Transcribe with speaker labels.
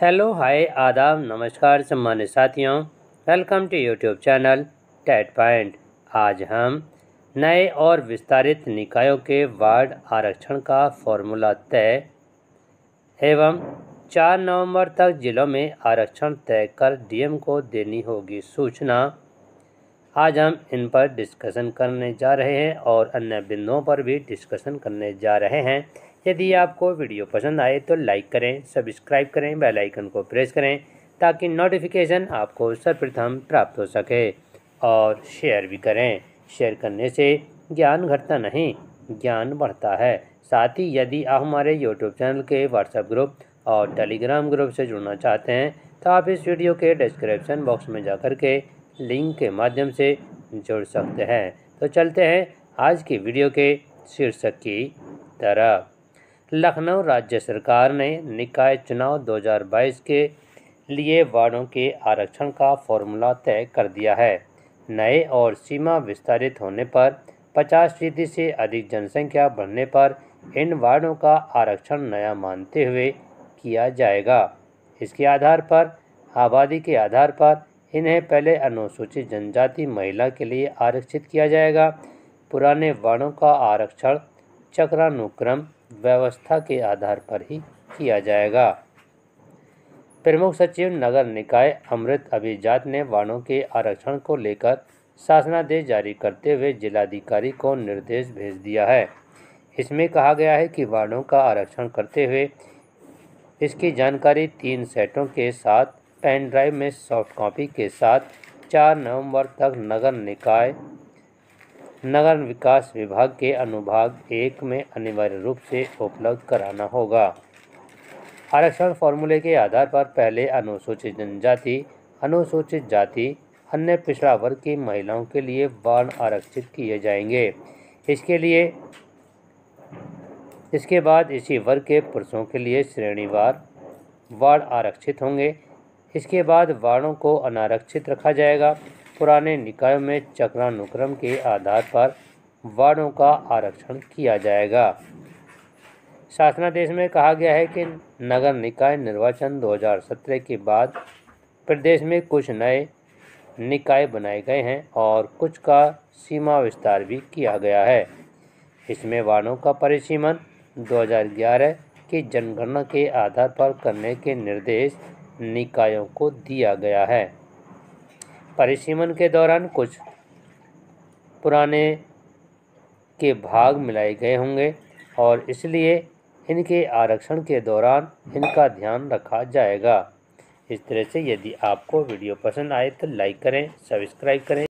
Speaker 1: Hello hi आदाब नमस्कार सम्मानित साथियों, welcome to YouTube channel TET point. आज हम नए और विस्तारित निकायों के वार्ड आरक्षण का फॉर्मूला तय एवं 4 नवंबर तक जिलों में आरक्षण तय कर डीएम को देनी होगी सूचना। आज हम इन पर डिस्कशन करने जा रहे हैं और अन्य बिंदुओं पर भी डिस्कशन करने जा रहे हैं। यदि आपको वीडियो पसंद आए तो लाइक करें, सब्सक्राइब करें, बेल आइकन को प्रेस करें ताकि नोटिफिकेशन आपको सर्वप्रथम प्राप्त हो सके और शेयर भी करें। शेयर करने से ज्ञान घटता नहीं, ज्ञान बढ़ता है। साथ ही यदि आप हमारे यूट्यूब चैनल के व्हाट्सएप ग्रुप और टेलीग्राम ग्रुप से जुड़ना चाहते हैं तो आप इस वीडियो के डिस्क्रिप्शन बॉक्स में जाकर के लिंक के माध्यम से जुड़ सकते हैं। तो चलते हैं आज की वीडियो के शीर्षक की तरफ। लखनऊ राज्य सरकार ने निकाय चुनाव 2022 के लिए वार्डों के आरक्षण का फॉर्मूला तय कर दिया है। नए और सीमा विस्तारित होने पर 50% से अधिक जनसंख्या बढ़ने पर इन वार्डों का आरक्षण नया मानते हुए किया जाएगा। इसके आधार पर आबादी के आधार पर इन्हें पहले अनुसूचित जनजाति महिला के लिए आरक्षित किया जाएगा। पुराने वार्डों का आरक्षण चक्रानुक्रम व्यवस्था के आधार पर ही किया जाएगा। प्रमुख सचिव नगर निकाय अमृत अभिजात ने वार्डों के आरक्षण को लेकर शासनादेश जारी करते हुए जिलाधिकारी को निर्देश भेज दिया है। इसमें कहा गया है कि वार्डों का आरक्षण करते हुए इसकी जानकारी 3 सेटों के साथ पेन ड्राइव में सॉफ्ट कॉपी के साथ 4 नवंबर तक नगर विकास विभाग के अनुभाग 1 में अनिवार्य रूप से उपलब्ध कराना होगा। आरक्षण फॉर्मूले के आधार पर पहले अनुसूचित जनजाति, अनुसूचित जाति, अन्य पिछड़ा वर्ग की महिलाओं के लिए वार्ड आरक्षित किए जाएंगे। इसके बाद इसी वर्ग के पुरुषों के लिए श्रेणीवार वार्ड आरक्षित होंगे। इसके बाद वार्डों को अनारक्षित रखा जाएगा। पुराने निकायों में चक्रानुक्रम के आधार पर वार्डों का आरक्षण किया जाएगा। शासनादेश में कहा गया है कि नगर निकाय निर्वाचन 2017 के बाद प्रदेश में कुछ नए निकाय बनाए गए हैं और कुछ का सीमा विस्तार भी किया गया है। इसमें वार्डों का परिसीमन 2011 की जनगणना के आधार पर करने के निर्देश निकायों को दिया गया है। परिसीमन के दौरान कुछ पुराने के भाग मिलाए गए होंगे और इसलिए इनके आरक्षण के दौरान इनका ध्यान रखा जाएगा। इस तरह से यदि आपको वीडियो पसंद आए तो लाइक करें, सब्सक्राइब करें।